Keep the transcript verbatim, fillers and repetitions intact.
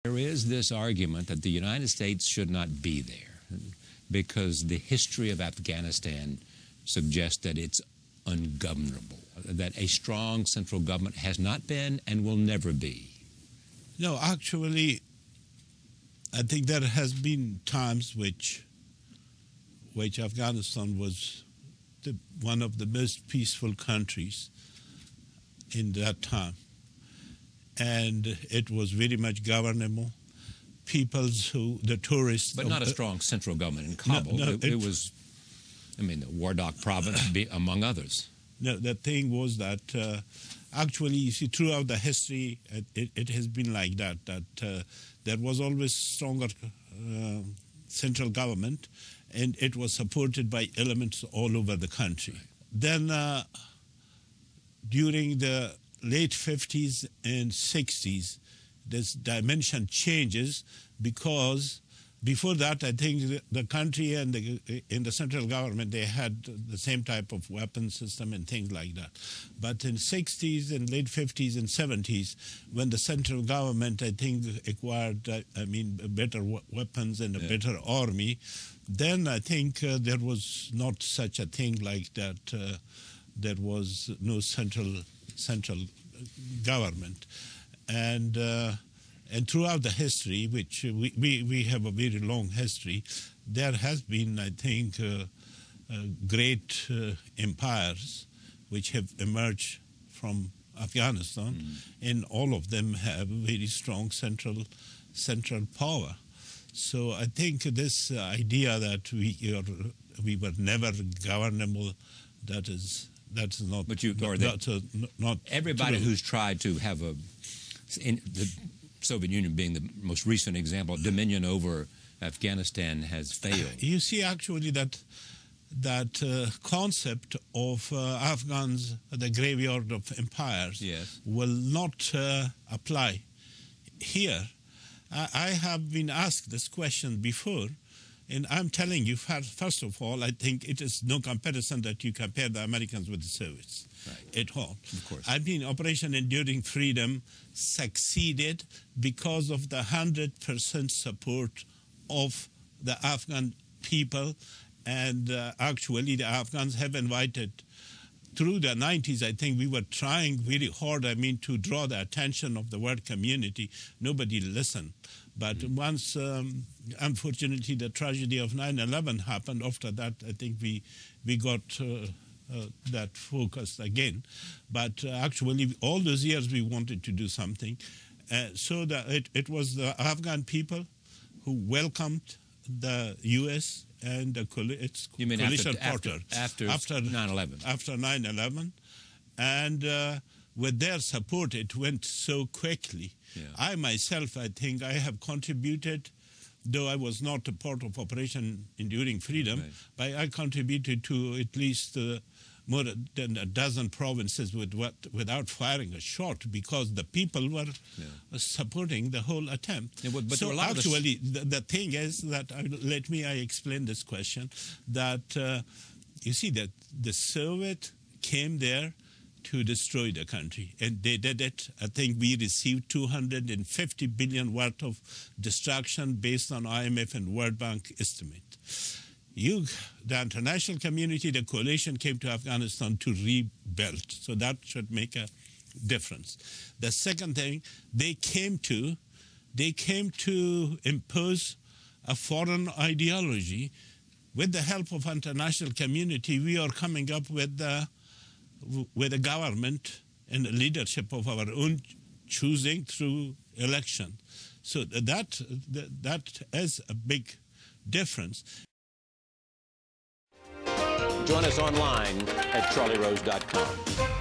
There is this argument that the United States should not be there because the history of Afghanistan suggests that it's ungovernable, that a strong central government has not been and will never be. No, actually, I think there has been times which, which Afghanistan was the, one of the most peaceful countries in that time. And it was very much governable. Peoples who, the tourists... But not a strong central government in Kabul. No, no, it, it, it was, I mean, the Wardak province, be, among others. No, the thing was that uh, actually, you see, throughout the history, it, it has been like that, that uh, there was always stronger uh, central government, and it was supported by elements all over the country. Right. Then, uh, during the late fifties and sixties, this dimension changes because before that, I think the country and the, in the central government, they had the same type of weapon system and things like that. But in sixties and late fifties and seventies, when the central government, I think, acquired, uh, I mean, better weapons and a yeah. better army, then I think uh, there was not such a thing like that. Uh, there was no central central government. And uh, and throughout the history, which we, we, we have a very long history, there has been, I think, uh, uh, great uh, empires which have emerged from Afghanistan, mm. and all of them have very strong central central power. So I think this uh, idea that we are, we were never governable, that is that's not. But you, or not, uh, not everybody true. who's tried to have a, in the Soviet Union being the most recent example, dominion over Afghanistan has failed. You see, actually, that that uh, concept of uh, Afghans, the graveyard of empires, yes. will not uh, apply here. I, I have been asked this question before, and I'm telling you, first of all, I think it is no comparison that you compare the Americans with the Soviets right. at all. Of course. I mean, Operation Enduring Freedom succeeded because of the one hundred percent support of the Afghan people, and uh, actually the Afghans have invited, through the nineties, I think we were trying very hard, I mean, to draw the attention of the world community. Nobody listened. But mm-hmm. once, um, unfortunately, the tragedy of nine eleven happened, after that, I think we, we got uh, uh, that focused again. But uh, actually, all those years we wanted to do something. Uh, so the, it, it was the Afghan people who welcomed the U S and the coali its you mean coalition after, partner. After, after nine eleven. After nine eleven. And uh, with their support, it went so quickly. Yeah. I myself, I think I have contributed, though I was not a part of Operation Enduring Freedom, right. but I contributed to at least uh, more than a dozen provinces with what, without firing a shot, because the people were yeah. supporting the whole attempt. Yeah, but, but so actually, the, the thing is that, I, let me I explain this question, that uh, you see that the Soviet came there to destroy the country, and they did it. I think we received two hundred fifty billion worth of destruction based on I M F and World Bank estimate. You, the international community, the coalition came to Afghanistan to rebuild, so that should make a difference. The second thing, they came to, they came to impose a foreign ideology. With the help of international community, we are coming up with the with a government and a leadership of our own choosing through election. So that, that, that is a big difference. Join us online at charlie rose dot com.